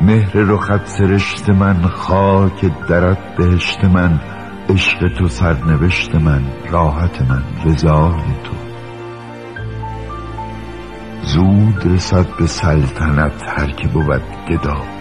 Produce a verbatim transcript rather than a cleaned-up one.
مهر رخت سرشت من، خاک درت بهشت من، عشق تو سرنوشت من، راحت من رضای تو. زود رسد به سلطنت هر که بود گدا،